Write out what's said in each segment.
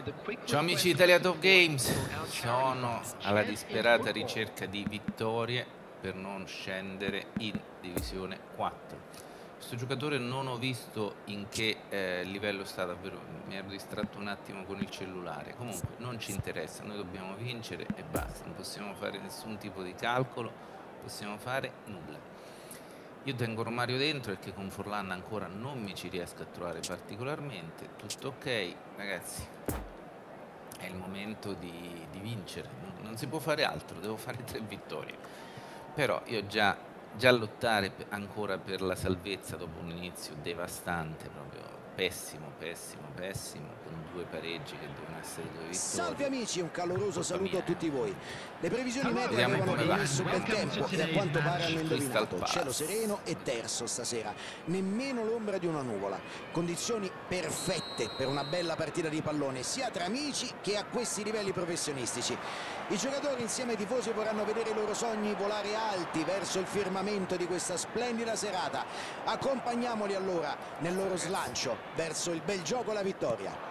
Ciao amici di Italia Top Games, sono alla disperata ricerca di vittorie per non scendere in Divisione 4. Questo giocatore non ho visto in che livello sta, davvero mi ero distratto un attimo con il cellulare. Comunque non ci interessa, noi dobbiamo vincere e basta, non possiamo fare nessun tipo di calcolo, non possiamo fare nulla. Io tengo Romario dentro perché con Forlan ancora non mi ci riesco a trovare particolarmente. Tutto ok, ragazzi. È il momento di vincere, non si può fare altro, devo fare 3 vittorie. Però io già lottare ancora per la salvezza dopo un inizio devastante, proprio pessimo, con 2 pareggi che devono essere 2 vittorie. Salve amici, un caloroso saluto mia. a tutti voi. Le previsioni meteo Vediamo avevano come va. promesso bel tempo e a quanto pare hanno indovinato. Crystal Cielo Palace. sereno e terso stasera, nemmeno l'ombra di una nuvola. Condizioni perfette per una bella partita di pallone, sia tra amici che a questi livelli professionistici. I giocatori insieme ai tifosi vorranno vedere i loro sogni volare alti verso il firmamento di questa splendida serata. Accompagniamoli allora nel loro slancio verso il bel gioco e la vittoria.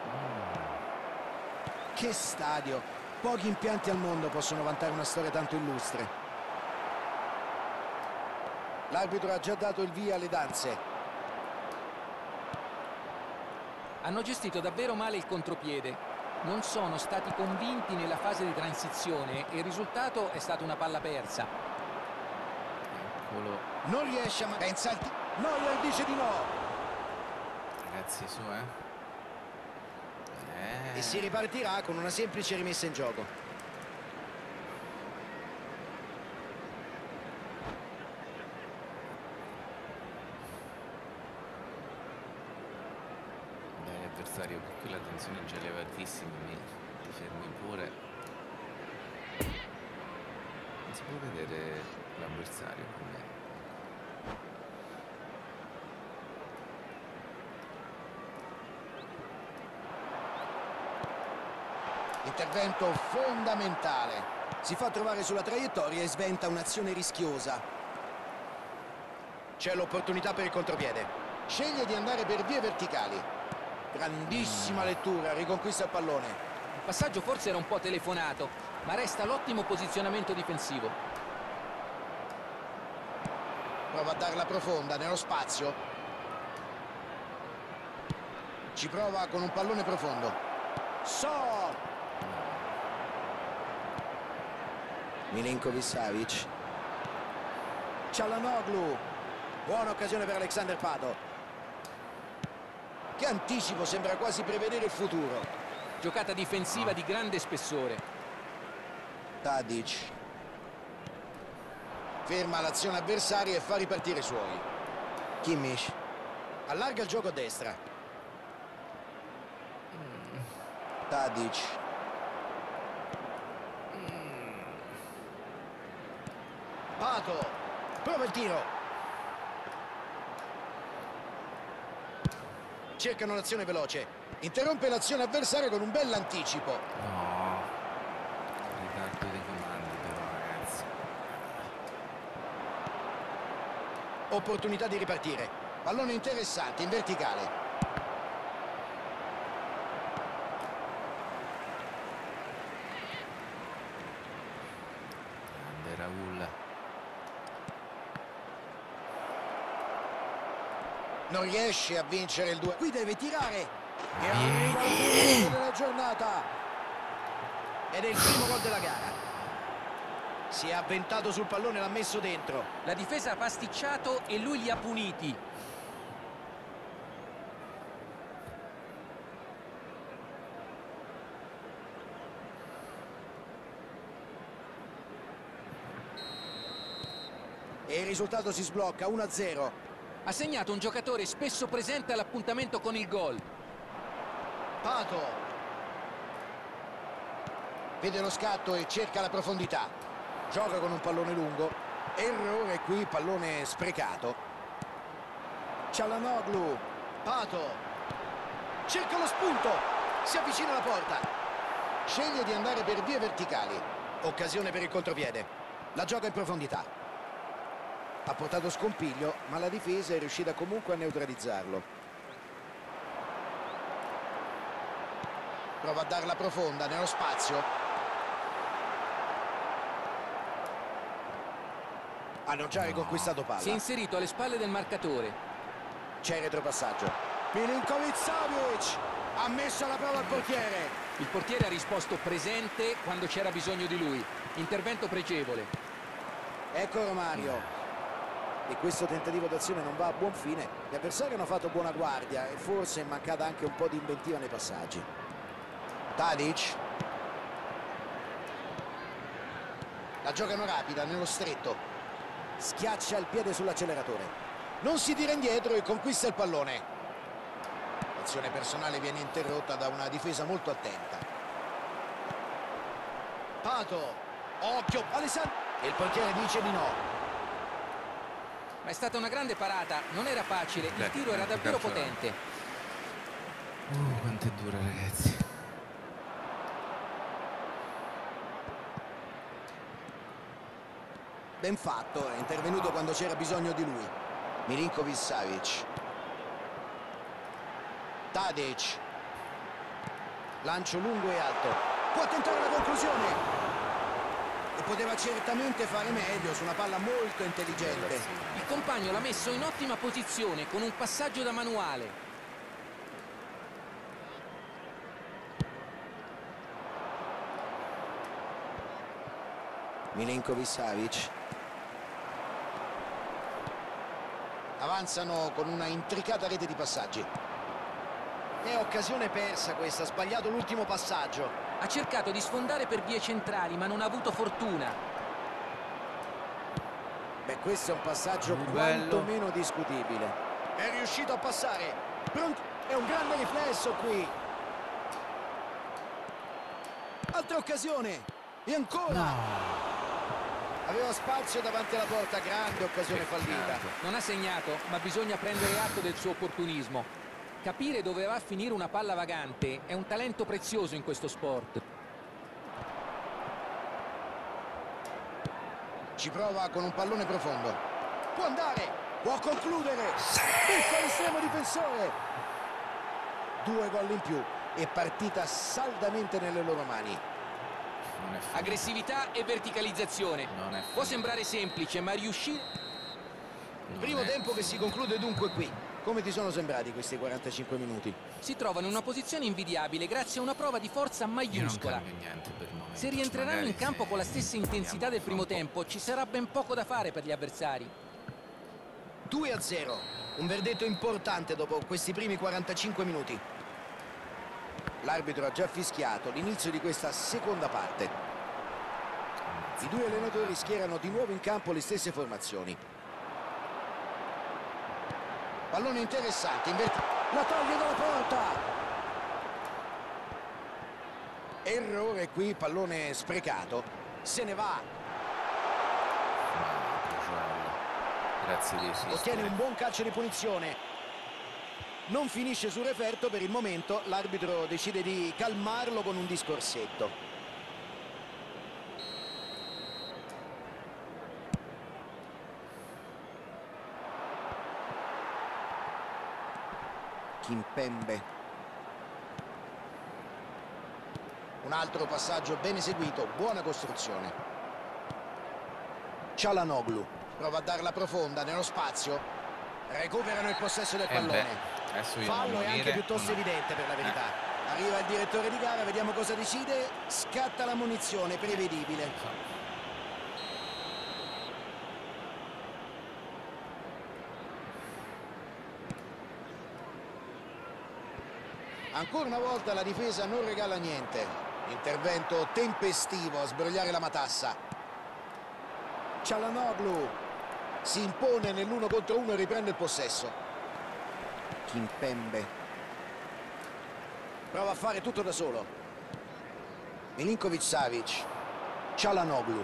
Che stadio! Pochi impianti al mondo possono vantare una storia tanto illustre. L'arbitro ha già dato il via alle danze. Hanno gestito davvero male il contropiede. Non sono stati convinti nella fase di transizione e il risultato è stata una palla persa. Eccolo. Non riesce a... pensa al... Neuer dice di no. Ragazzi, su, E si ripartirà con una semplice rimessa in gioco. Dai, avversario, qui la tensione è già elevatissima, ti fermi pure. Non si può vedere l'avversario come... Intervento fondamentale. Si fa trovare sulla traiettoria e sventa un'azione rischiosa. C'è l'opportunità per il contropiede. Sceglie di andare per vie verticali. Grandissima lettura, riconquista il pallone. Il passaggio forse era un po' telefonato, ma resta l'ottimo posizionamento difensivo. Prova a darla profonda nello spazio. Ci prova con un pallone profondo. Milinkovic-Savic. Çalhanoğlu. Buona occasione per Alexander Pato. Che anticipo, sembra quasi prevedere il futuro. Giocata difensiva di grande spessore. Tadic. Ferma l'azione avversaria e fa ripartire i suoi. Kimmich. Allarga il gioco a destra. Tadic. Pato. Prova il tiro. Cercano un'azione veloce. Interrompe l'azione avversaria con un bell'anticipo. No, ritardo dei comandi però, ragazzi. Opportunità di ripartire. Pallone interessante in verticale. Grande Raul. Non riesce a vincere il 2. Qui deve tirare. E arriva il gol della giornata. Ed è il primo gol della gara. Si è avventato sul pallone e l'ha messo dentro. La difesa ha pasticciato e lui li ha puniti. E il risultato si sblocca 1-0. Ha segnato un giocatore spesso presente all'appuntamento con il gol. Pato. Vede lo scatto e cerca la profondità. Gioca con un pallone lungo. Errore qui, pallone sprecato. Çalhanoğlu. Pato. Cerca lo spunto. Si avvicina alla porta. Sceglie di andare per vie verticali. Occasione per il contropiede. La gioca in profondità. Ha portato scompiglio, ma la difesa è riuscita comunque a neutralizzarlo. Prova a darla profonda nello spazio. Hanno già riconquistato palla. Si è inserito alle spalle del marcatore. C'è il retropassaggio. Milinkovic-Savic ha messo alla prova il portiere. Il portiere ha risposto presente quando c'era bisogno di lui. Intervento pregevole. Ecco Romario. E questo tentativo d'azione non va a buon fine. Gli avversari hanno fatto buona guardia e forse è mancata anche un po' di inventiva nei passaggi. Tadic. La giocano rapida nello stretto. Schiaccia il piede sull'acceleratore. Non si tira indietro e conquista il pallone. L'azione personale viene interrotta da una difesa molto attenta. Pato. Occhio. Alessandro. E il portiere dice di no. Ma è stata una grande parata, non era facile, il tiro era davvero potente. Quanto è dura, ragazzi. Ben fatto, è intervenuto quando c'era bisogno di lui. Milinkovic-Savic. Tadic. Lancio lungo e alto. Può tentare la conclusione. E poteva certamente fare meglio su una palla molto intelligente. Il compagno l'ha messo in ottima posizione con un passaggio da manuale. Milinkovic-Savic. Avanzano con una intricata rete di passaggi. È occasione persa questa, ha sbagliato l'ultimo passaggio. Ha cercato di sfondare per vie centrali ma non ha avuto fortuna. Beh, questo è un passaggio quantomeno discutibile. È riuscito a passare. Pronto? È un grande riflesso qui. Altra occasione. E ancora. Aveva spazio davanti alla porta, grande occasione fallita. Non ha segnato, ma bisogna prendere atto del suo opportunismo. Capire dove va a finire una palla vagante è un talento prezioso in questo sport. Ci prova con un pallone profondo. Può andare, può concludere. Picca l'estremo difensore. 2 gol in più e partita saldamente nelle loro mani. Aggressività e verticalizzazione. Può sembrare semplice, ma riuscire... Primo tempo che si conclude dunque qui. Come ti sono sembrati questi 45 minuti? Si trova in una posizione invidiabile grazie a una prova di forza maiuscola. Se rientreranno in campo con la stessa intensità del primo tempo, ci sarà ben poco da fare per gli avversari. 2-0, un verdetto importante dopo questi primi 45 minuti. L'arbitro ha già fischiato l'inizio di questa seconda parte. I due allenatori schierano di nuovo in campo le stesse formazioni. Pallone interessante, la toglie dalla porta. Errore qui, pallone sprecato. Se ne va. Grazie di esistere. Ottiene un buon calcio di punizione. Non finisce sul referto per il momento, l'arbitro decide di calmarlo con un discorsetto. Kimpembe. Un altro passaggio ben eseguito, buona costruzione. Çalhanoğlu prova a darla profonda nello spazio. Recuperano il possesso del pallone. Fallo è anche piuttosto evidente per la verità. Arriva il direttore di gara, vediamo cosa decide. Scatta la munizione, prevedibile. Ancora una volta la difesa non regala niente. Intervento tempestivo a sbrogliare la matassa. Çalhanoğlu si impone nell'1 contro 1 e riprende il possesso. Kimpembe prova a fare tutto da solo. Milinkovic-Savic. Çalhanoğlu.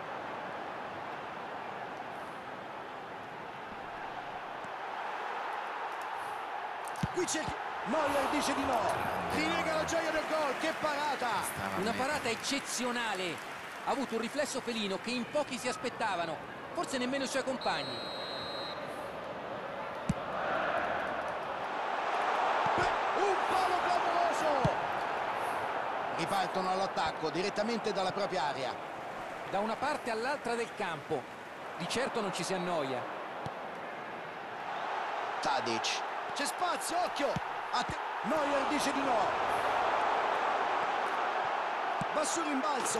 Qui c'è Neuer, dice di no. Rilega la gioia del gol, che parata! Una parata eccezionale. Ha avuto un riflesso felino che in pochi si aspettavano, forse nemmeno i suoi compagni. Un palo clamoroso! Ripartono all'attacco direttamente dalla propria area. Da una parte all'altra del campo. Di certo non ci si annoia. Tadic. C'è spazio, occhio! Neuer dice di no. Va sul rimbalzo.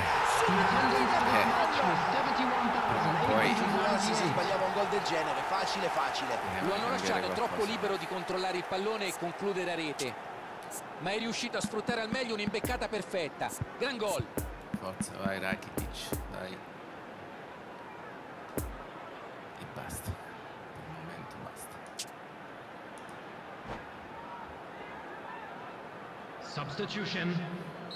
Poi si sbagliava un gol del genere, facile. Lo hanno lasciato troppo libero di controllare il pallone e concludere a rete. Ma è riuscito a sfruttare al meglio un'imbeccata perfetta. Gran gol. Forza, vai Rakitic, dai. E basta. Per il momento basta. Substitution.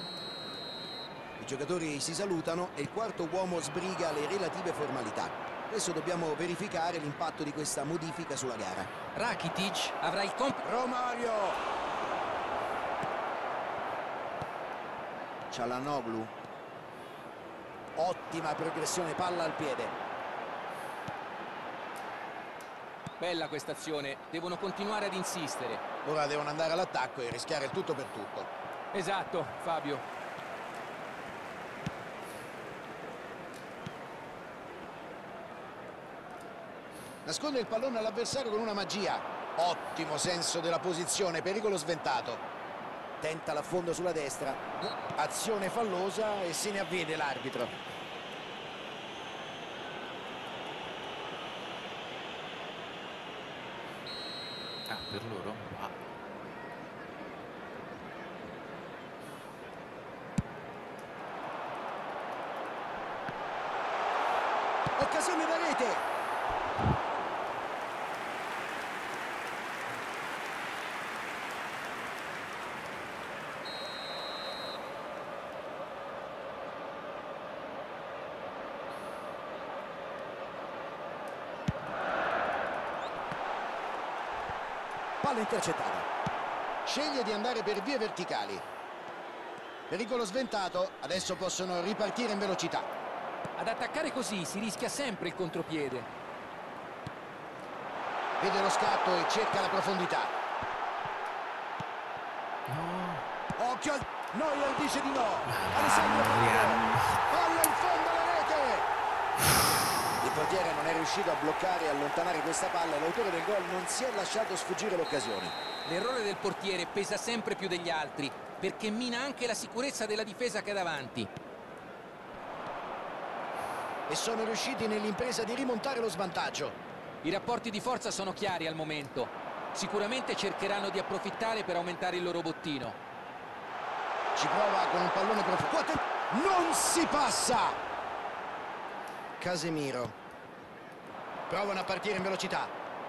I giocatori si salutano e il quarto uomo sbriga le relative formalità. Adesso dobbiamo verificare l'impatto di questa modifica sulla gara. Rakitic avrà il compito. Romario. Çalhanoğlu. Ottima progressione, palla al piede. Bella questa azione, devono continuare ad insistere. Ora devono andare all'attacco e rischiare il tutto per tutto. Esatto, Fabio. Nasconde il pallone all'avversario con una magia. Ottimo senso della posizione, pericolo sventato. Tenta l'affondo sulla destra. Azione fallosa e se ne avvede l'arbitro. Ah, per loro? Ah. Occasione da rete. Palla intercettata. Sceglie di andare per vie verticali. Pericolo sventato. Adesso possono ripartire in velocità. Ad attaccare così si rischia sempre il contropiede. Vede lo scatto e cerca la profondità. No. Occhio al... Neuer dice di no. Alessandro palla in fondo alla rete. Il portiere non è riuscito a bloccare e allontanare questa palla e l'autore del gol non si è lasciato sfuggire l'occasione. L'errore del portiere pesa sempre più degli altri perché mina anche la sicurezza della difesa che ha davanti. E sono riusciti nell'impresa di rimontare lo svantaggio. I rapporti di forza sono chiari al momento. Sicuramente cercheranno di approfittare per aumentare il loro bottino. Ci prova con un pallone profondo. Non si passa! Casemiro. Provano a partire in velocità.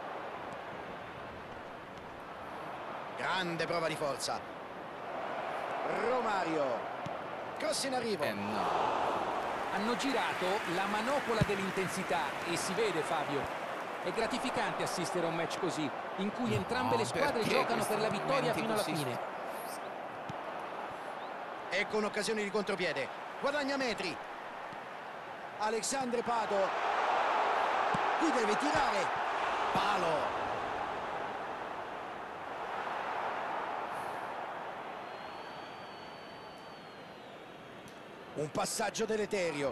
Grande prova di forza. Romario. Cross in arrivo. No. Hanno girato la manopola dell'intensità e si vede, Fabio. È gratificante assistere a un match così, in cui entrambe le squadre giocano per la vittoria fino alla fine. Ecco un'occasione di contropiede. Guadagna metri. Alexandre Pato. Qui deve tirare. Palo. Un passaggio deleterio.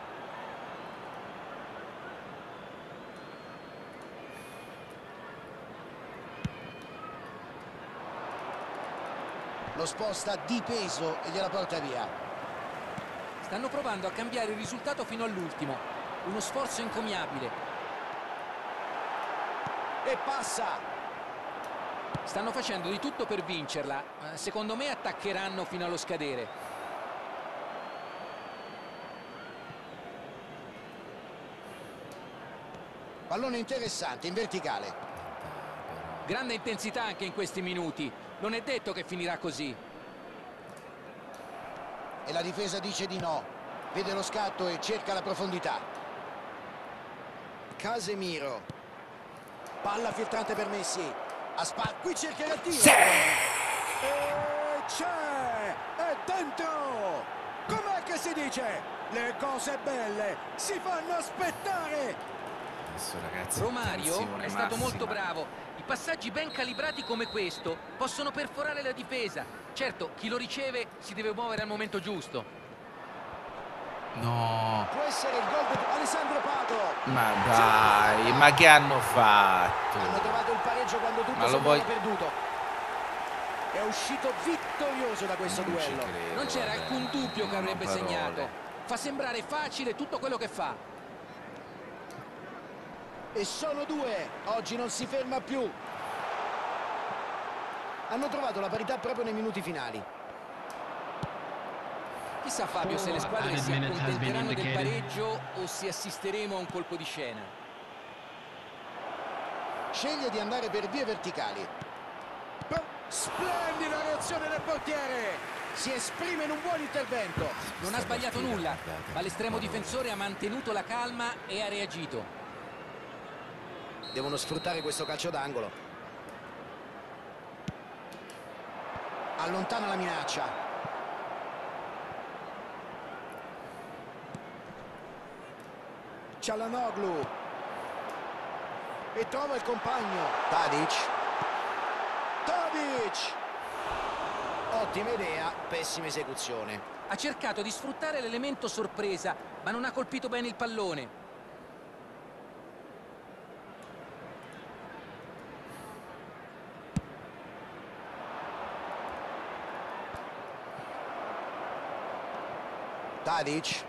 Lo sposta di peso e gliela porta via. Stanno provando a cambiare il risultato fino all'ultimo. Uno sforzo encomiabile. E passa. Stanno facendo di tutto per vincerla. Secondo me attaccheranno fino allo scadere. Pallone interessante, in verticale. Grande intensità anche in questi minuti. Non è detto che finirà così. E la difesa dice di no. Vede lo scatto e cerca la profondità. Casemiro. Palla filtrante per Messi. Qui cerca il tiro. Sì! E c'è! È dentro! Com'è che si dice? Le cose belle si fanno aspettare! Adesso, ragazzi, Romario è stato molto bravo. I passaggi ben calibrati come questo possono perforare la difesa. Certo, chi lo riceve si deve muovere al momento giusto. No. Può essere il gol di Alessandro Pato. Ma dai, ma che hanno fatto? Hanno trovato il pareggio quando tutto sembrava perduto. È uscito vittorioso da questo duello. Non c'era alcun dubbio che avrebbe segnato. Fa sembrare facile tutto quello che fa. E sono due. Oggi non si ferma più. Hanno trovato la parità proprio nei minuti finali. Chissà, Fabio, se le squadre si accontenteranno del pareggio o se assisteremo a un colpo di scena. Sceglie di andare per vie verticali. Splendida reazione del portiere. Si esprime in un buon intervento. Non ha sbagliato nulla, ma l'estremo difensore ha mantenuto la calma e ha reagito. Devono sfruttare questo calcio d'angolo. Allontana la minaccia. Çalhanoğlu e trova il compagno. Tadic. Ottima idea, pessima esecuzione. Ha cercato di sfruttare l'elemento sorpresa, ma non ha colpito bene il pallone. Tadic.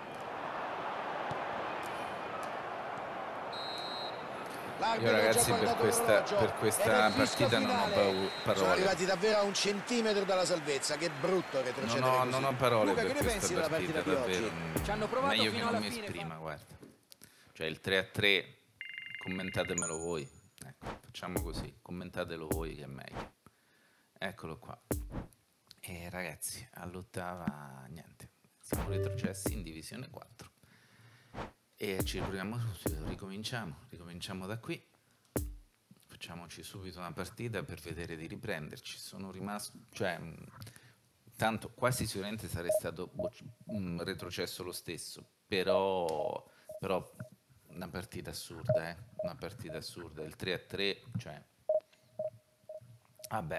Io, ragazzi, per questa partita non ho parole. Sono arrivati davvero a un centimetro dalla salvezza. Che brutto retrocedere così. Non ho parole. Luca, per che ne pensi della partita di davvero. oggi? Ci hanno provato meglio fino che non alla mi fine. esprima, guarda. Cioè il 3-3, commentatemelo voi. Ecco, facciamo così, commentatelo voi che è meglio. Eccolo qua. E ragazzi, all'ottava niente, siamo retrocessi in divisione 4. E ci riproviamo subito, ricominciamo da qui. Facciamoci subito una partita per vedere di riprenderci. Sono rimasto, cioè, tanto quasi sicuramente sarei stato retrocesso lo stesso, però una partita assurda, una partita assurda. Il 3-3, cioè, vabbè,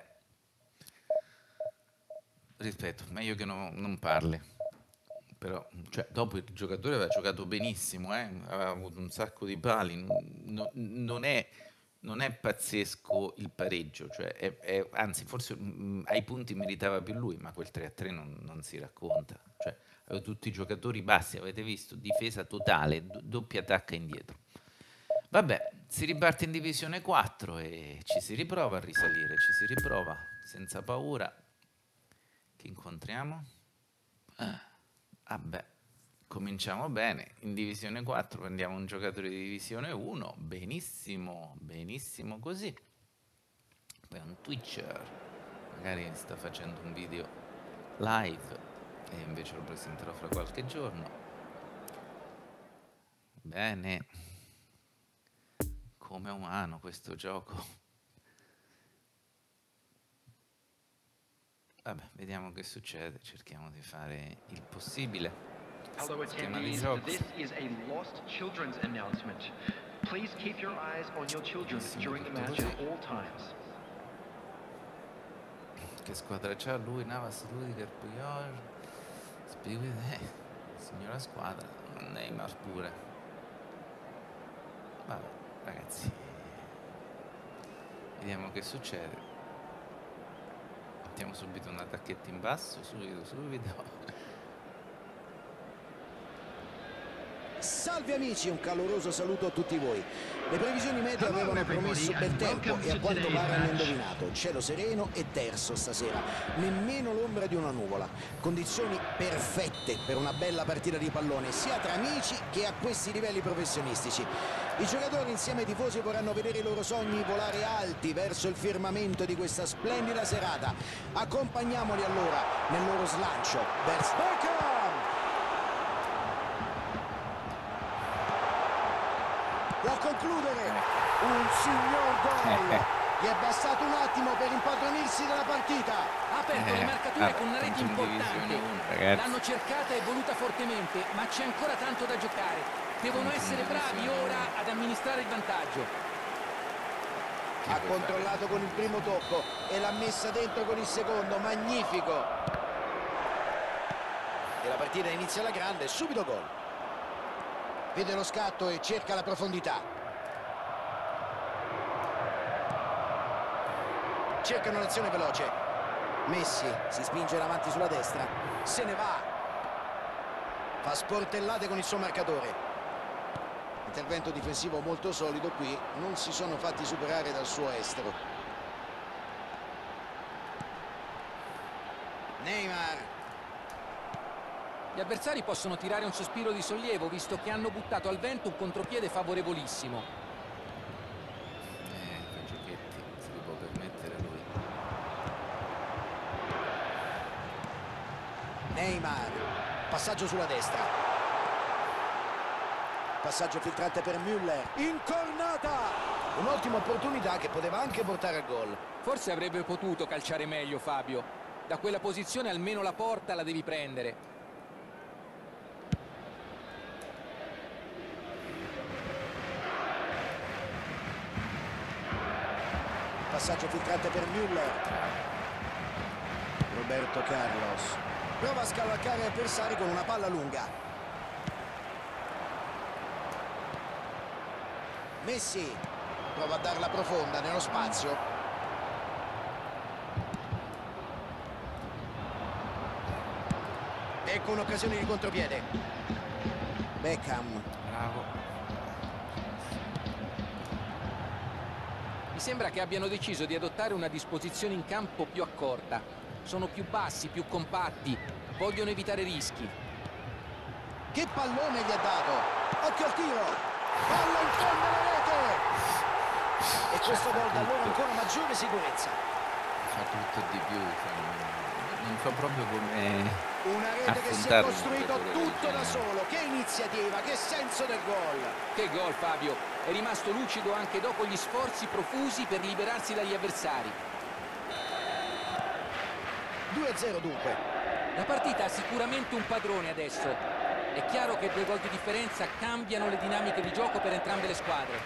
rispetto, meglio che non parli. Però, cioè, dopo il giocatore aveva giocato benissimo, aveva avuto un sacco di pali, non è pazzesco il pareggio, cioè anzi forse ai punti meritava più lui, ma quel 3-3 non si racconta, cioè aveva tutti i giocatori bassi, avete visto, difesa totale, doppia attacca indietro. Vabbè, si riparte in divisione 4 e ci si riprova a risalire, ci si riprova senza paura. Chi incontriamo? Vabbè, cominciamo bene. In divisione 4 prendiamo un giocatore di divisione 1. Benissimo, benissimo così. Poi un Twitcher, magari sta facendo un video live e invece lo presenterò fra qualche giorno. Bene, come umano questo gioco. Vabbè, vediamo che succede, cerchiamo di fare il possibile. Hello attendees, this is a lost children's announcement. Please keep your eyes on your children during the match at all times. Che squadra c'ha lui? Navas, Rudiger, Puyol, signora squadra, Neymar pure. Vabbè, ragazzi, vediamo che succede. Mettiamo subito un attacchetto in basso, subito. Salve amici, un caloroso saluto a tutti voi. Le previsioni meteo avevano promesso bel tempo e a quanto pare hanno indovinato. Cielo sereno e terso stasera, nemmeno l'ombra di una nuvola. Condizioni perfette per una bella partita di pallone, sia tra amici che a questi livelli professionistici. I giocatori insieme ai tifosi vorranno vedere i loro sogni volare alti verso il firmamento di questa splendida serata. Accompagniamoli allora nel loro slancio verso Beckham. Può concludere un signor gol. Gli è bastato un attimo per impadronirsi della partita. Ha aperto le marcature con una rete importante. L'hanno cercata e voluta fortemente, ma c'è ancora tanto da giocare. Devono essere bravi ora ad amministrare il vantaggio. Ha controllato con il primo tocco e l'ha messa dentro con il secondo. Magnifico. E la partita inizia alla grande, subito gol. Vede lo scatto e cerca la profondità. Cercano un'azione veloce. Messi si spinge in avanti sulla destra, se ne va, fa sportellate con il suo marcatore. Intervento difensivo molto solido qui, non si sono fatti superare dal suo estero. Neymar. Gli avversari possono tirare un sospiro di sollievo visto che hanno buttato al vento un contropiede favorevolissimo. Neymar, passaggio sulla destra, passaggio filtrante per Müller, incornata, un'ottima opportunità che poteva anche portare al gol. Forse avrebbe potuto calciare meglio Fabio, da quella posizione almeno la porta la devi prendere. Passaggio filtrante per Müller, Roberto Carlos. Prova a scavalcare avversari con una palla lunga. Messi prova a darla profonda nello spazio. Ecco un'occasione di contropiede. Beckham. Bravo. Mi sembra che abbiano deciso di adottare una disposizione in campo più accorta. Sono più bassi, più compatti, vogliono evitare rischi. Che pallone gli ha dato! Occhio al tiro! Palla in fondo alla rete! E questo gol da loro ancora maggiore sicurezza. Fa tutto e di più, non so proprio come una rete che si è costruito tutto da solo. Che iniziativa, che senso del gol! Che gol Fabio! È rimasto lucido anche dopo gli sforzi profusi per liberarsi dagli avversari. 2-0 dunque. La partita ha sicuramente un padrone adesso. È chiaro che 2 gol di differenza cambiano le dinamiche di gioco per entrambe le squadre.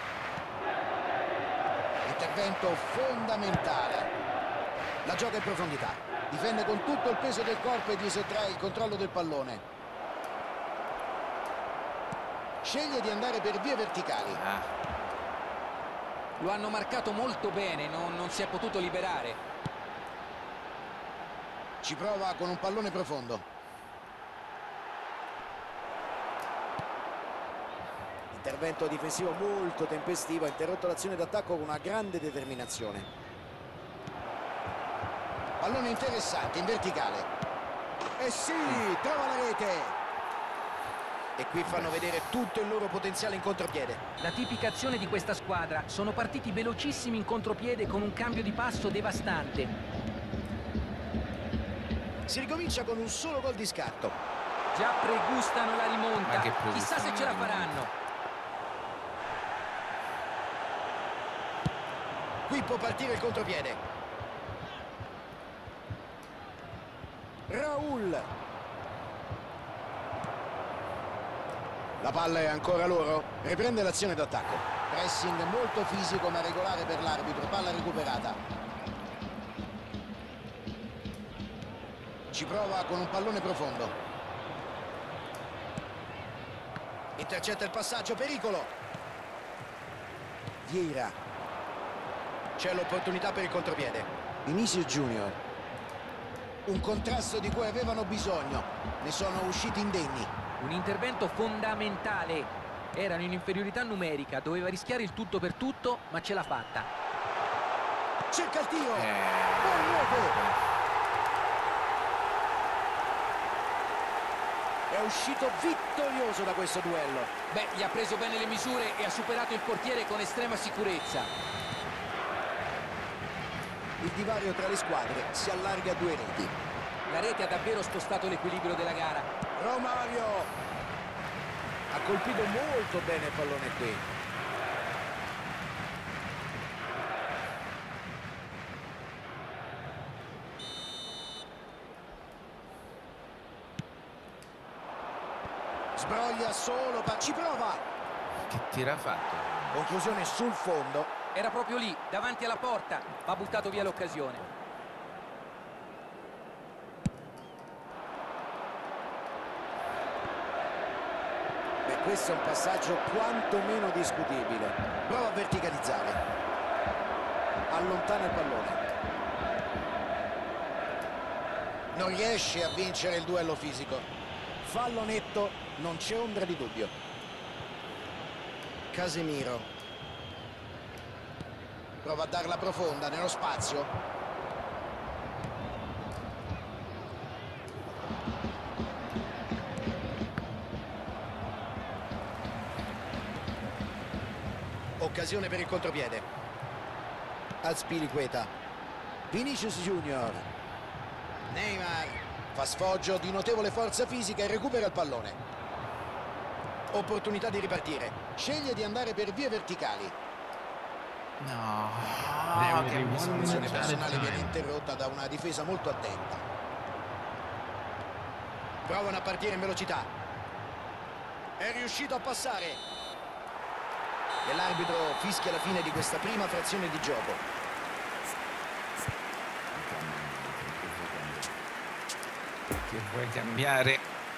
Intervento fondamentale. La gioca in profondità. Difende con tutto il peso del corpo e gli sottrae il controllo del pallone. Sceglie di andare per vie verticali. Lo hanno marcato molto bene, non si è potuto liberare. Ci prova con un pallone profondo. Intervento difensivo molto tempestivo, ha interrotto l'azione d'attacco con una grande determinazione. Pallone interessante in verticale. E sì, trova la rete. E qui fanno vedere tutto il loro potenziale in contropiede. La tipica azione di questa squadra, sono partiti velocissimi in contropiede con un cambio di passo devastante. Si ricomincia con un solo gol di scatto. Già pregustano la rimonta. Chissà se ce la faranno. Qui può partire il contropiede. Raul. La palla è ancora loro. Riprende l'azione d'attacco. Pressing molto fisico ma regolare per l'arbitro. Palla recuperata. Ci prova con un pallone profondo. Intercetta il passaggio, pericolo. Vieira. C'è l'opportunità per il contropiede. Vinicius Junior. Un contrasto di cui avevano bisogno. Ne sono usciti indenni. Un intervento fondamentale. Erano in inferiorità numerica, doveva rischiare il tutto per tutto, ma ce l'ha fatta. Cerca il tiro. Buon rete. È uscito vittorioso da questo duello. Beh, gli ha preso bene le misure e ha superato il portiere con estrema sicurezza. Il divario tra le squadre si allarga a 2 reti. La rete ha davvero spostato l'equilibrio della gara. Romario ha colpito molto bene il pallone qui. Sbroglia solo, ci prova. Che tiro ha fatto? Conclusione sul fondo. Era proprio lì, davanti alla porta, ma ha buttato via l'occasione. Beh, questo è un passaggio quantomeno discutibile. Prova a verticalizzare. Allontana il pallone. Non riesce a vincere il duello fisico. Fallo netto, non c'è ombra di dubbio. Casemiro prova a darla profonda nello spazio. Occasione per il contropiede. Azpilicueta. Vinicius Junior. Neymar fa sfoggio di notevole forza fisica e recupera il pallone. Opportunità di ripartire. Sceglie di andare per vie verticali. No, Che l'azione personale viene interrotta da una difesa molto attenta. Provano a partire in velocità. È riuscito a passare. E l'arbitro fischia la fine di questa prima frazione di gioco. che vuoi cambiare?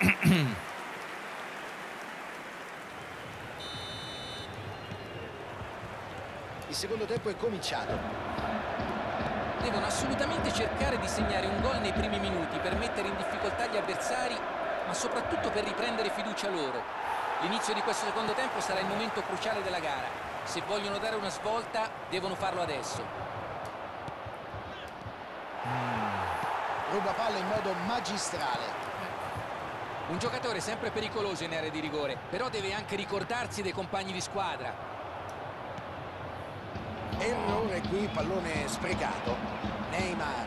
Il secondo tempo è cominciato. Devono assolutamente cercare di segnare un gol nei primi minuti per mettere in difficoltà gli avversari, ma soprattutto per riprendere fiducia loro. L'inizio di questo secondo tempo sarà il momento cruciale della gara. Se vogliono dare una svolta, devono farlo adesso. Ruba palla in modo magistrale. Un giocatore sempre pericoloso in area di rigore, però deve anche ricordarsi dei compagni di squadra. Errore qui, pallone sprecato. Neymar.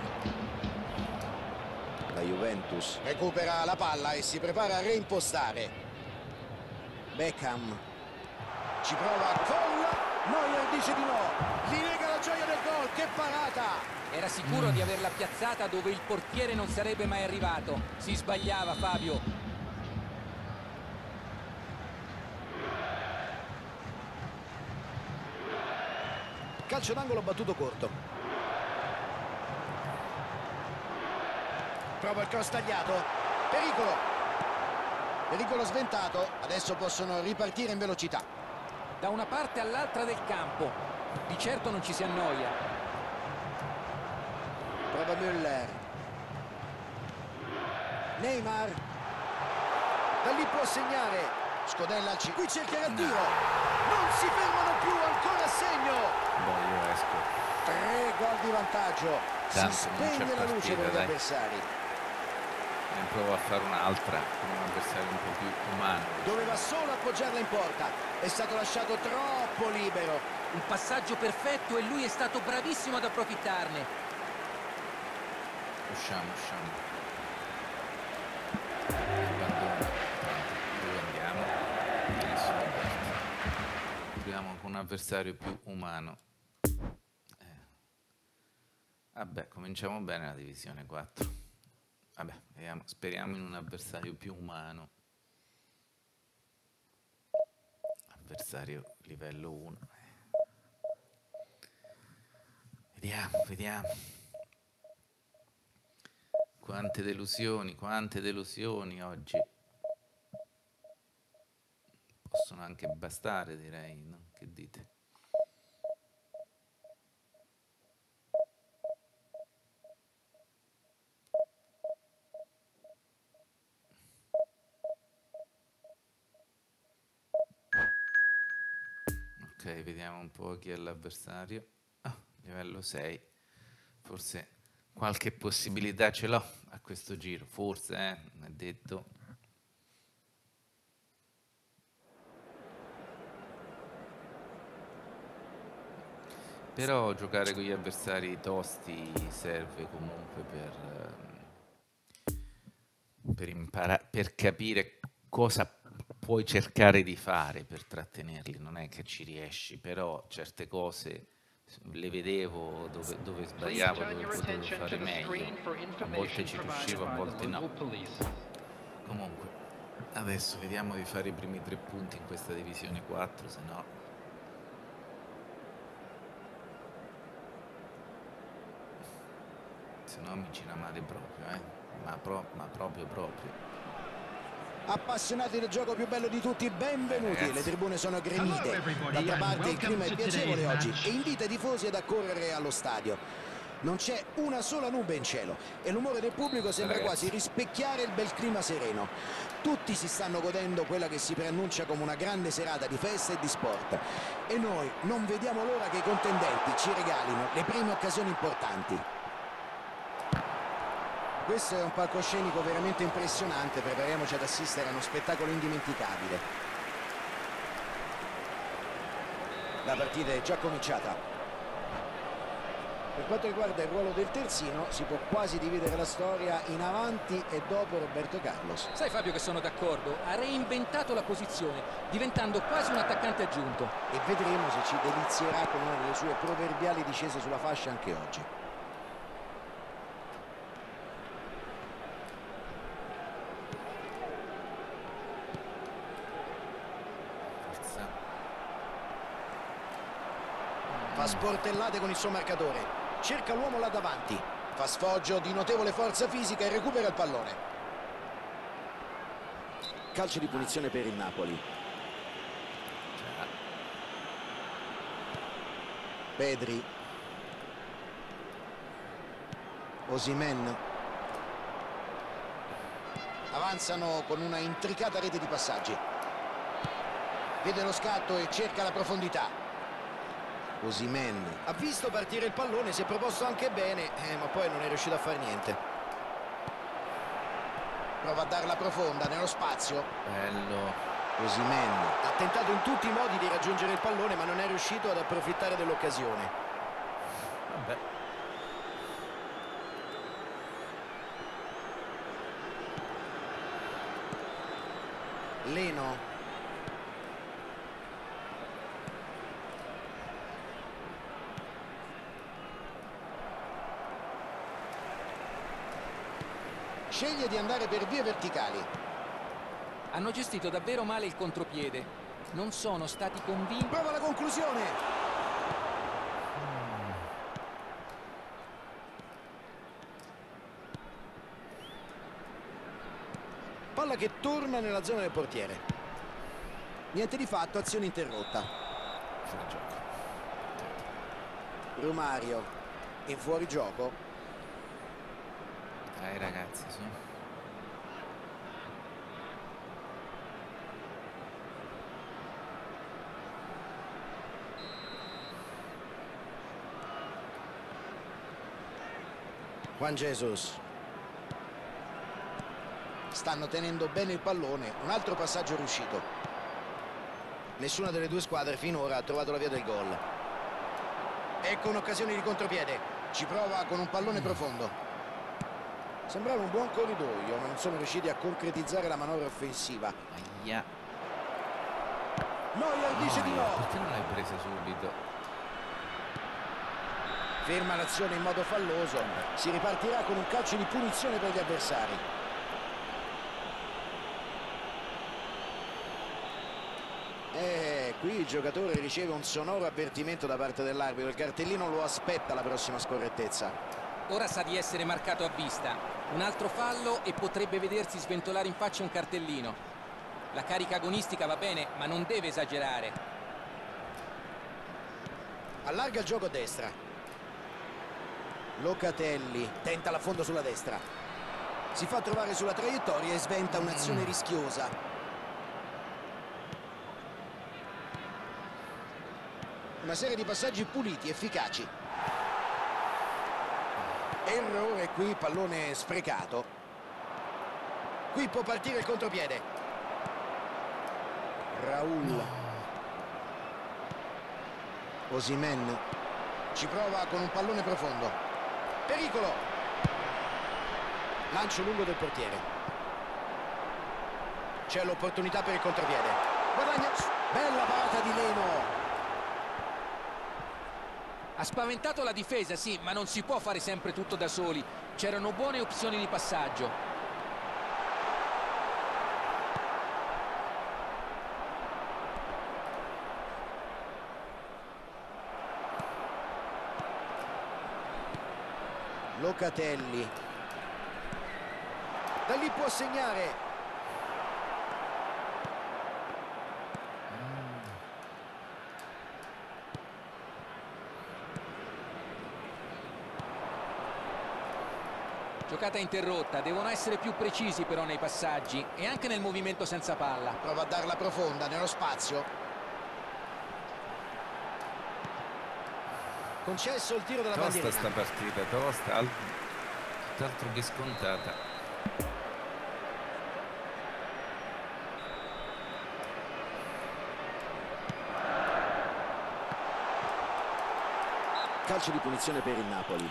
La Juventus recupera la palla e si prepara a reimpostare. Beckham ci prova con Neuer, dice di no, gli nega la gioia del gol. Che parata! Era sicuro di averla piazzata dove il portiere non sarebbe mai arrivato. Si sbagliava, Fabio. Calcio d'angolo battuto corto. Prova il cross tagliato. Pericolo. Pericolo sventato. Adesso possono ripartire in velocità. Da una parte all'altra del campo. Di certo non ci si annoia. Prova Müller. Neymar. Da lì può segnare. Scodella al qui cercherà il tiro. Non si fermano più, ancora a segno. Io esco. 3 gol di vantaggio. Tanto Si non c'è spegne la luce partita, per gli dai. avversari. Ne provo a fare un'altra con un avversario un po' più umano. Doveva solo appoggiarla in porta. È stato lasciato troppo libero. Un passaggio perfetto e lui è stato bravissimo ad approfittarne. Usciamo. Abbandono. Dove andiamo? Nessuno parte. Proviamo con un avversario più umano. Vabbè, cominciamo bene la divisione 4. Vabbè, speriamo in un avversario più umano. Avversario livello 1. Vediamo. Quante delusioni oggi. Possono anche bastare, direi, no? Che dite? Ok, vediamo un po' chi è l'avversario. Livello 6. Forse qualche possibilità ce l'ho a questo giro. Forse, non è detto. Però giocare con gli avversari tosti serve comunque per imparare, per capire cosa puoi cercare di fare per trattenerli. Non è che ci riesci, però certe cose le vedevo dove sbagliavo, dove potevo fare meglio. A volte ci riuscivo, a volte no. Comunque, Adesso vediamo di fare i primi 3 punti in questa divisione 4, se no mi gira male proprio, ma proprio. Appassionati del gioco più bello di tutti, benvenuti. Le tribune sono gremite, d'altra parte il clima è piacevole oggi e invita i tifosi ad accorrere allo stadio. Non c'è una sola nube in cielo e l'umore del pubblico sembra quasi rispecchiare il bel clima sereno. Tutti si stanno godendo quella che si preannuncia come una grande serata di festa e di sport e noi non vediamo l'ora che i contendenti ci regalino le prime occasioni importanti. Questo è un palcoscenico veramente impressionante, prepariamoci ad assistere a uno spettacolo indimenticabile. La partita è già cominciata. Per quanto riguarda il ruolo del terzino, si può quasi dividere la storia in avanti e dopo Roberto Carlos. Sai Fabio che sono d'accordo, ha reinventato la posizione, diventando quasi un attaccante aggiunto. E vedremo se ci delizierà con una delle sue proverbiali discese sulla fascia anche oggi. Fa sportellate con il suo marcatore, cerca l'uomo là davanti, fa sfoggio di notevole forza fisica e recupera il pallone. Calcio di punizione per il Napoli. Pedri. Osimhen. Avanzano con una intricata rete di passaggi. Vede lo scatto e cerca la profondità. Osimhen ha visto partire il pallone, si è proposto anche bene, ma poi non è riuscito a fare niente. Prova a darla profonda nello spazio. Bello. Osimhen ha tentato in tutti i modi di raggiungere il pallone, ma non è riuscito ad approfittare dell'occasione. Vabbè. Leno. Sceglie di andare per vie verticali. Hanno gestito davvero male il contropiede. Non sono stati convinti. Prova la conclusione. Palla che torna nella zona del portiere. Niente di fatto, azione interrotta. Romario in fuorigioco. Dai ragazzi, su. Juan Jesus. Stanno tenendo bene il pallone, un altro passaggio riuscito. Nessuna delle due squadre finora ha trovato la via del gol. Ecco un'occasione di contropiede. Ci prova con un pallone profondo. Sembrava un buon corridoio, ma non sono riusciti a concretizzare la manovra offensiva. Aia. Neuer dice di no. Perché non l'hai presa subito? Ferma l'azione in modo falloso. Si ripartirà con un calcio di punizione per gli avversari. Qui il giocatore riceve un sonoro avvertimento da parte dell'arbitro. Il cartellino lo aspetta la prossima scorrettezza. Ora sa di essere marcato a vista. Un altro fallo e potrebbe vedersi sventolare in faccia un cartellino. La carica agonistica va bene, ma non deve esagerare. Allarga il gioco a destra. Locatelli tenta l'affondo sulla destra. Si fa trovare sulla traiettoria e sventa un'azione rischiosa. Una serie di passaggi puliti, efficaci. Errore qui, pallone sprecato. Qui può partire il contropiede. Raul. Osimhen ci prova con un pallone profondo. Pericolo. Lancio lungo del portiere. C'è l'opportunità per il contropiede. Guadagna. Bella parata di Leno. Ha spaventato la difesa, sì, ma non si può fare sempre tutto da soli. C'erano buone opzioni di passaggio. Locatelli. Da lì può segnare. Giocata interrotta, devono essere più precisi però nei passaggi e anche nel movimento senza palla. Prova a darla profonda nello spazio. Concesso il tiro della Tosta bandierina. sta partita, tosta, tutt'altro che scontata. Calcio di punizione per il Napoli.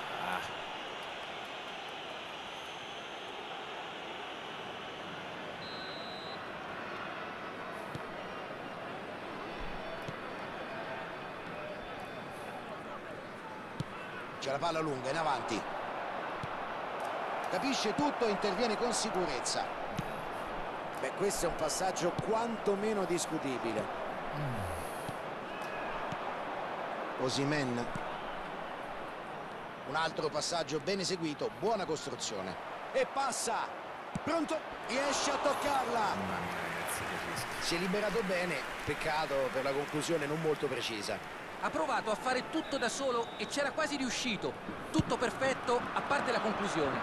C'è la palla lunga in avanti. Capisce tutto e interviene con sicurezza. Beh, questo è un passaggio quantomeno discutibile. Osimhen. Un altro passaggio ben eseguito, buona costruzione. E passa. Pronto? Riesce a toccarla. Mamma mia, ragazzi, che rischio. Si è liberato bene, peccato per la conclusione non molto precisa. Ha provato a fare tutto da solo e c'era quasi riuscito. Tutto perfetto, a parte la conclusione.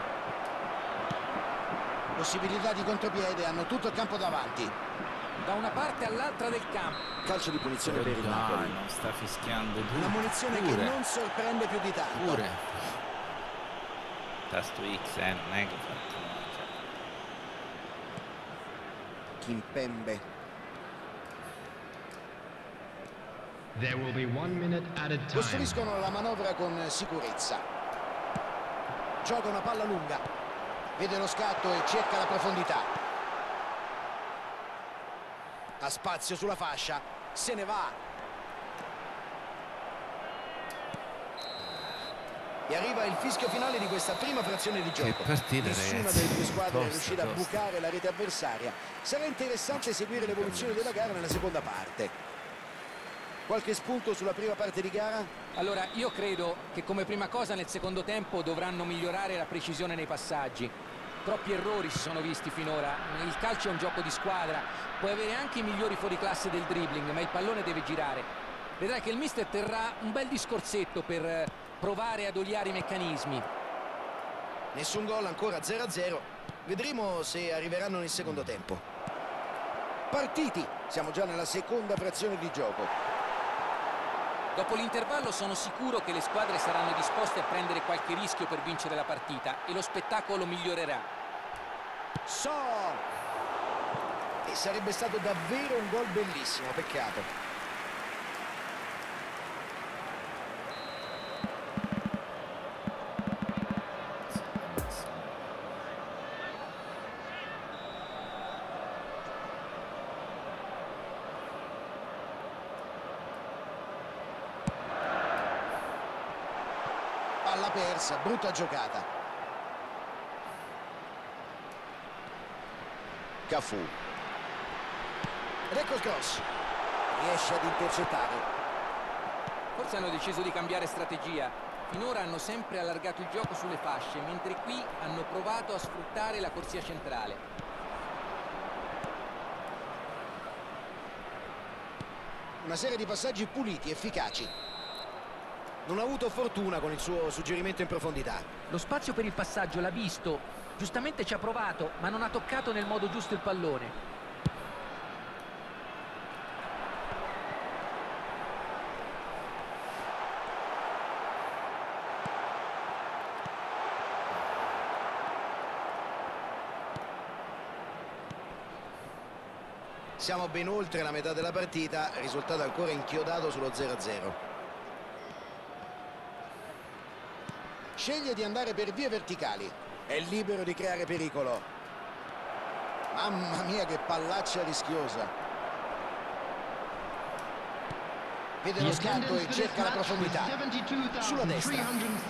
Possibilità di contropiede, hanno tutto il campo davanti. Da una parte all'altra del campo. Calcio di punizione per il Dai, Napoli. non sta fischiando tu. Una munizione che Pure. non sorprende più di tanto. Pure. Tasto X, non è che fa Kimpembe. There will be 1 minute added time. Costruiscono la manovra con sicurezza. Gioca una palla lunga. Vede lo scatto e cerca la profondità. Ha spazio sulla fascia. Se ne va. E arriva il fischio finale di questa prima frazione di gioco. partita, Nessuna ragazzi. delle due squadre è Tosta, riuscita a tosta. bucare la rete avversaria. Sarà interessante seguire l'evoluzione della gara nella seconda parte. Qualche spunto sulla prima parte di gara? Allora, io credo che come prima cosa nel secondo tempo dovranno migliorare la precisione nei passaggi. Troppi errori si sono visti finora. Il calcio è un gioco di squadra. Puoi avere anche i migliori fuoriclasse del dribbling, ma il pallone deve girare. Vedrai che il mister terrà un bel discorsetto per provare ad oliare i meccanismi. Nessun gol, ancora 0-0. Vedremo se arriveranno nel secondo tempo. Partiti, siamo già nella seconda frazione di gioco. Dopo l'intervallo sono sicuro che le squadre saranno disposte a prendere qualche rischio per vincere la partita e lo spettacolo migliorerà. E sarebbe stato davvero un gol bellissimo, peccato. Palla persa, brutta giocata. Cafu. Ed ecco il cross. Riesce ad intercettare. Forse hanno deciso di cambiare strategia. Finora hanno sempre allargato il gioco sulle fasce, mentre qui hanno provato a sfruttare la corsia centrale. Una serie di passaggi puliti, efficaci. Non ha avuto fortuna con il suo suggerimento in profondità. Lo spazio per il passaggio l'ha visto. Giustamente ci ha provato, ma non ha toccato nel modo giusto il pallone. Siamo ben oltre la metà della partita, risultato ancora inchiodato sullo 0-0. Sceglie di andare per vie verticali. È libero di creare pericolo. Mamma mia, che pallaccia rischiosa. Vede lo scatto e cerca la profondità. Sulla destra.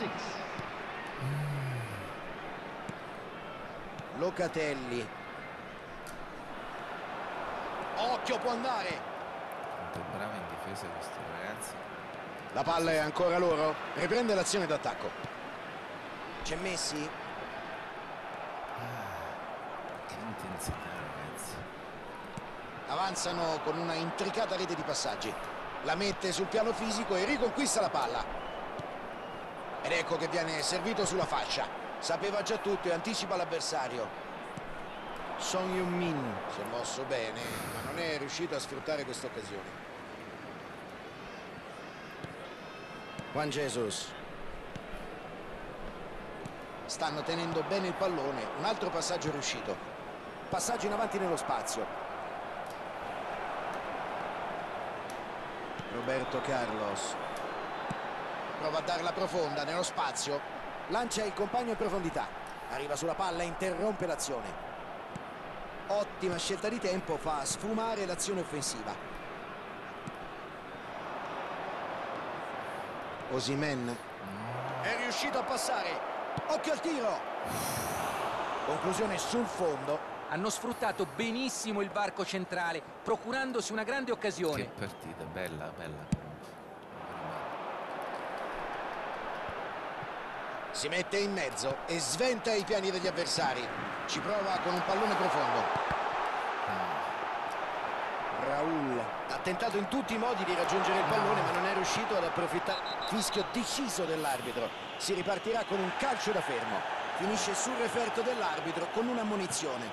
Locatelli. Occhio, può andare. Quanto è bravo in difesa questo ragazzi. La palla è ancora loro. Riprende l'azione d'attacco. C'è Messi. Che intensità, ragazzi. Avanzano con una intricata rete di passaggi. La mette sul piano fisico e riconquista la palla. Ed ecco che viene servito sulla fascia. Sapeva già tutto e anticipa l'avversario. Son Heung-min si è mosso bene, ma non è riuscito a sfruttare questa occasione. Juan Jesus. Stanno tenendo bene il pallone. Un altro passaggio riuscito. Passaggio in avanti nello spazio. Roberto Carlos. Prova a darla profonda nello spazio. Lancia il compagno in profondità. Arriva sulla palla e interrompe l'azione. Ottima scelta di tempo, fa sfumare l'azione offensiva. Osimhen è riuscito a passare. Occhio al tiro. Conclusione sul fondo. Hanno sfruttato benissimo il varco centrale, procurandosi una grande occasione. Che partita, bella, bella. Si mette in mezzo e sventa i piani degli avversari. Ci prova con un pallone profondo. Raul ha tentato in tutti i modi di raggiungere il pallone, ma non è riuscito ad approfittare. Fischio deciso dell'arbitro. Si ripartirà con un calcio da fermo. Finisce sul referto dell'arbitro con un'ammonizione.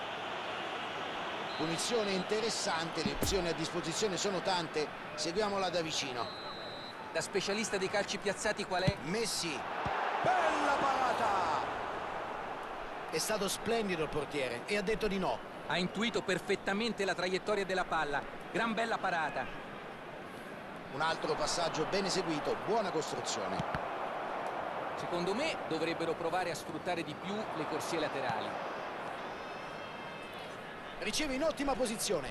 Punizione interessante, le opzioni a disposizione sono tante. Seguiamola da vicino. Da specialista dei calci piazzati qual è? Messi. Bella parata! È stato splendido il portiere e ha detto di no. Ha intuito perfettamente la traiettoria della palla. Gran bella parata. Un altro passaggio ben eseguito, buona costruzione. Secondo me dovrebbero provare a sfruttare di più le corsie laterali. Riceve in ottima posizione.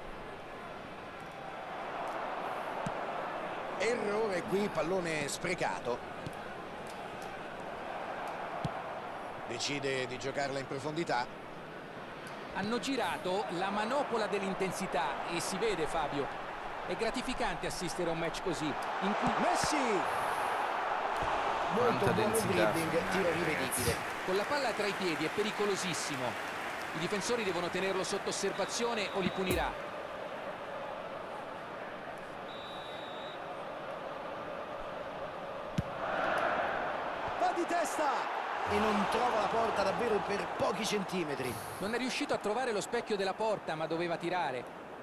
Errore qui, pallone sprecato. Decide di giocarla in profondità. Hanno girato la manopola dell'intensità e si vede, Fabio. È gratificante assistere a un match così, in cui Messi! Molto Quanta buono densità dribbling, tiro rivedibile. con la palla tra i piedi è pericolosissimo. I difensori devono tenerlo sotto osservazione o li punirà. Va di testa! E non trova la porta davvero per pochi centimetri. Non è riuscito a trovare lo specchio della porta, ma doveva tirare.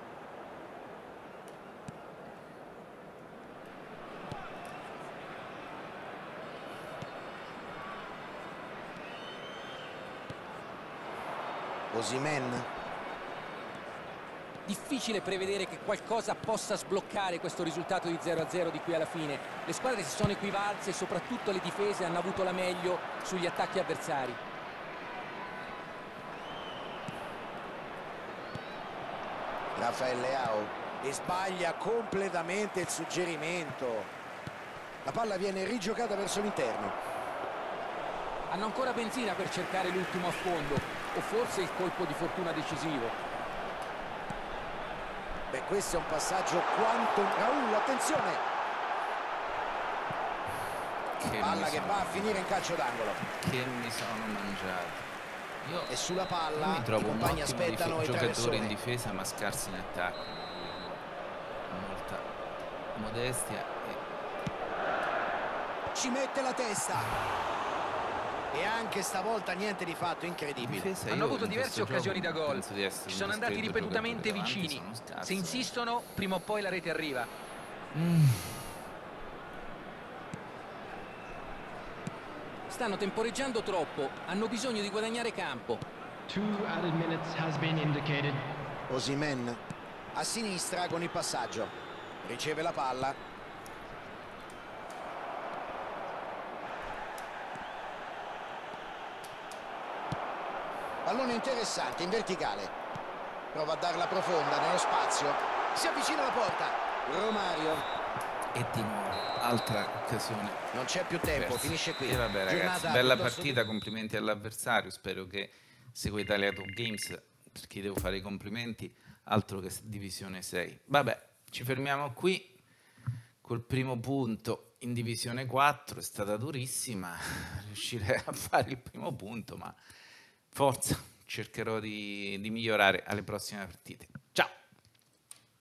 Osimhen. Difficile prevedere che qualcosa possa sbloccare questo risultato di 0-0 di qui alla fine. Le squadre si sono equivalse e soprattutto le difese hanno avuto la meglio sugli attacchi avversari. Rafael Leao e sbaglia completamente il suggerimento. La palla viene rigiocata verso l'interno. Hanno ancora benzina per cercare l'ultimo affondo, o forse il colpo di fortuna decisivo. Beh, questo è un passaggio quanto... Raul, attenzione! Palla che va a finire in calcio d'angolo. Che mi sono mangiato. Io E sulla palla mi trovo i un compagni ottimo aspettano e giocatore in difesa ma scarso in attacco. Molta modestia e ci mette la testa. E anche stavolta niente di fatto, incredibile. difesa Hanno io avuto in diverse questo occasioni da gioco gol. penso di essere Ci sono un andati discreto ripetutamente giocatore, davanti vicini. sono scarso. Se insistono, prima o poi la rete arriva. Stanno temporeggiando troppo, hanno bisogno di guadagnare campo. 2 added minutes has been indicated. Osimhen a sinistra con il passaggio. Riceve la palla. Pallone interessante, in verticale. Prova a darla profonda nello spazio. Si avvicina alla porta. Romario. E di nuovo altra occasione Non c'è più tempo, persa. finisce qui. E vabbè ragazzi, Giornata bella piuttosto partita, complimenti all'avversario. Spero che seguite Italia Top Games, per chi devo fare i complimenti, altro che divisione 6. Vabbè, ci fermiamo qui col primo punto in Divisione 4 è stata durissima riuscire a fare il primo punto, ma forza, cercherò di migliorare alle prossime partite.